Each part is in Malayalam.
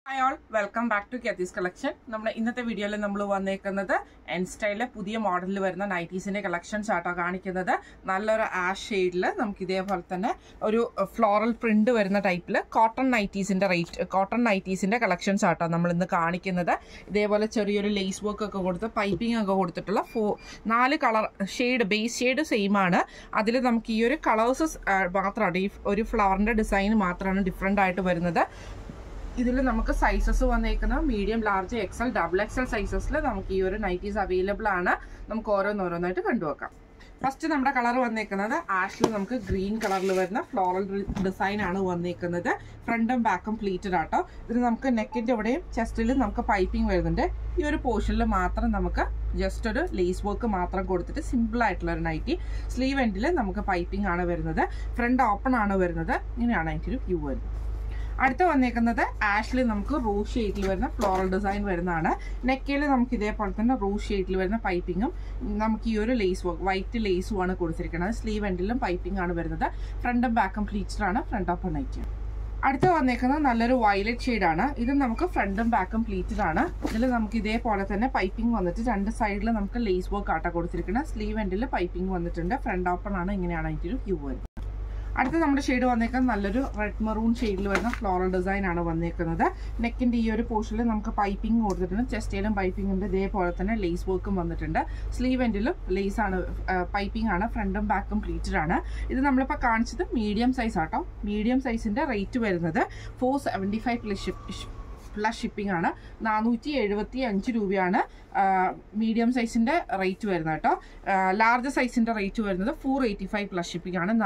Hi all, welcome back to CATHY'S collection. നമ്മുടെ ഇന്നത്തെ വീഡിയോയിൽ നമ്മൾ വന്നേക്കുന്നത് Nstyle പുതിയ മോഡലിൽ വരുന്ന നൈറ്റീസിന്റെ കളക്ഷൻസ് ആട്ടോ കാണിക്കുന്നത്. നല്ലൊരു ആഷ് ഷെയ്ഡിൽ നമുക്ക് ഇതേപോലെ തന്നെ ഒരു ഫ്ലോറൽ പ്രിന്റ് വരുന്ന ടൈപ്പിൽ കോട്ടൺ നൈറ്റീസിന്റെ കളക്ഷൻസ് ആട്ടോ നമ്മൾ ഇന്ന് കാണിക്കുന്നത്. ഇതേപോലെ ചെറിയൊരു ലേസ് വർക്ക് ഒക്കെ കൊടുത്ത് പൈപ്പിംഗ് ഒക്കെ കൊടുത്തിട്ടുള്ള 4 colour shade base shade same ആണ്. അതിൽ നമുക്ക് ഈ ഒരു കളേഴ്സ് മാത്രമാണ്, ഈ ഒരു ഫ്ലവറിന്റെ ഡിസൈൻ മാത്രമാണ് ഡിഫറെന്റ് ആയിട്ട് വരുന്നത്. ഇതിൽ നമുക്ക് സൈസസ് വന്നേക്കുന്നത് medium, large, XL, double XL സൈസസിൽ നമുക്ക് ഈ ഒരു നൈറ്റീസ് അവൈലബിൾ ആണ്. നമുക്ക് ഓരോന്നോരോന്നായിട്ട് കണ്ടുവെക്കാം. ഫസ്റ്റ് നമ്മുടെ കളർ വന്നേക്കുന്നത് ആഷിൽ നമുക്ക് ഗ്രീൻ കളറിൽ വരുന്ന ഫ്ലോറൽ ഡിസൈൻ ആണ് വന്നേക്കുന്നത്. ഫ്രണ്ടും ബാക്കും പ്ലീറ്റഡ് ആട്ടോ. ഇത് നമുക്ക് നെക്കിന്റെ ഇവിടെയും ചെസ്റ്റിലും നമുക്ക് പൈപ്പിംഗ് വരുന്നുണ്ട്. ഈ ഒരു പോർഷനിൽ മാത്രം നമുക്ക് ജസ്റ്റ് ഒരു ലേസ് വർക്ക് മാത്രം കൊടുത്തിട്ട് സിമ്പിൾ ആയിട്ടുള്ള ഒരു നൈറ്റി. സ്ലീവ് എൻഡിൽ നമുക്ക് പൈപ്പിംഗ് ആണ് വരുന്നത്. ഫ്രണ്ട് ഓപ്പൺ ആണ് വരുന്നത്. ഇങ്ങനെയാണ് അതിൻ്റെ ഒരു വ്യൂ വരുന്നത്. അടുത്ത വന്നേക്കുന്നത് ആഷിൽ നമുക്ക് റോസ് ഷെയ്ഡിൽ വരുന്ന ഫ്ലോറൽ ഡിസൈൻ വരുന്നതാണ്. നെക്കിൽ നമുക്ക് ഇതേപോലെ തന്നെ റോസ് ഷെയ്ഡിൽ വരുന്ന പൈപ്പിങ്ങും നമുക്ക് ഈ ഒരു ലേസ് വർക്ക് വൈറ്റ് ലേസും ആണ് കൊടുത്തിരിക്കുന്നത്. സ്ലീവ് എൻഡിലും പൈപ്പിംഗ് ആണ് വരുന്നത്. ഫ്രണ്ടും ബാക്കും പ്ലീറ്റഡ് ആണ്. Front open nighty. അടുത്ത വന്നേക്കുന്നത് നല്ലൊരു വയലറ്റ് ഷെയ്ഡാണ്. ഇത് നമുക്ക് ഫ്രണ്ടും ബാക്കും പ്ലീറ്റഡ് ആണ്. ഇതിൽ നമുക്ക് ഇതേപോലെ തന്നെ പൈപ്പിംഗ് വന്നിട്ട് രണ്ട് സൈഡിൽ നമുക്ക് ലേസ് വർക്ക് ആട്ട കൊടുത്തിരിക്കുന്നത്. സ്ലീവ് എൻഡിൽ പൈപ്പിംഗ് വന്നിട്ടുണ്ട്. ഫ്രണ്ട് ഓപ്പൺ ആണ്. ഇങ്ങനെയാണ് അതിൻ്റെ ഒരു വ്യൂ വരുന്നത്. അടുത്ത നമ്മുടെ ഷെയ്ഡ് വന്നേക്കുന്നത് നല്ലൊരു റെഡ് മെറൂൺ ഷെയ്ഡിൽ വരുന്ന ഫ്ലോറൽ ഡിസൈൻ ആണ് വന്നേക്കുന്നത്. നെക്കിന്റെ ഈ ഒരു പോർഷനിൽ നമുക്ക് പൈപ്പിംഗ് കൊടുത്തിട്ടുണ്ട്. ചെസ്റ്റിലും പൈപ്പിംഗ് ഉണ്ട്. ഇതേപോലെ തന്നെ ലേസ് വർക്കും വന്നിട്ടുണ്ട്. സ്ലീവ് എൻഡിലും ലേസ് ആണ്, പൈപ്പിംഗ് ആണ്. ഫ്രണ്ടും ബാക്കും പ്ലീറ്റഡ് ആണ്. ഇത് നമ്മളിപ്പോൾ കാണിച്ചത് മീഡിയം സൈസ് ആട്ടോ. മീഡിയം സൈസിന്റെ റേറ്റ് വരുന്നത് 475 പ്ലസ് ഷിപ്പിംഗ് ആണ്. 475 രൂപയാണ് മീഡിയം സൈസിന്റെ റേറ്റ് വരുന്നത് കേട്ടോ. ലാർജ് സൈസിന്റെ റേറ്റ് വരുന്നത് 485 പ്ലസ് ഷിപ്പിംഗ് ആണ്.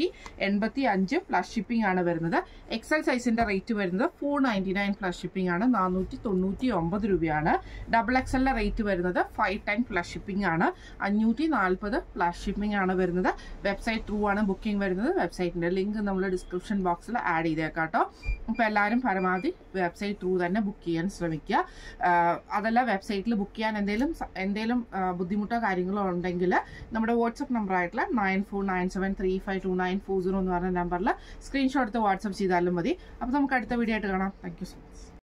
485 പ്ലസ് ഷിപ്പിംഗ് ആണ് വരുന്നത്. എക്സൽ സൈസിന്റെ റേറ്റ് വരുന്നത് 499 പ്ലസ് ഷിപ്പിംഗ് ആണ്. 499 രൂപയാണ്. ഡബിൾ എക്സലിന്റെ റേറ്റ് വരുന്നത് 510 പ്ലസ് ഷിപ്പിംഗ് ആണ്. 540 പ്ലസ് ഷിപ്പിംഗ് ആണ് വരുന്നത്. വെബ്സൈറ്റ് ത്രൂ ആണ് ബുക്കിംഗ് വരുന്നത്. വെബ്സൈറ്റിന്റെ ലിങ്ക് നമ്മൾ ഡിസ്ക്രിപ്ഷൻ ബോക്സിൽ ആഡ് ചെയ്തേക്കാം കേട്ടോ. അപ്പോൾ എല്ലാവരും പരമാവധി വെബ്സൈറ്റ് ത്രൂ തന്നെ ബുക്ക് ചെയ്യാൻ ശ്രമിക്കുക. അതല്ല, വെബ്സൈറ്റിൽ ബുക്ക് ചെയ്യാൻ എന്തെങ്കിലും ബുദ്ധിമുട്ടോ കാര്യങ്ങളോ ഉണ്ടെങ്കിൽ നമ്മുടെ വാട്സപ്പ് നമ്പർ ആയിട്ടുള്ള 9497352940 എന്ന് പറഞ്ഞ നമ്പറിൽ സ്ക്രീൻഷോട്ട് എടുത്ത് വാട്സപ്പ് ചെയ്താലും മതി. അപ്പോൾ നമുക്ക് അടുത്ത വീഡിയോ ആയിട്ട് കാണാം. Thank you so much.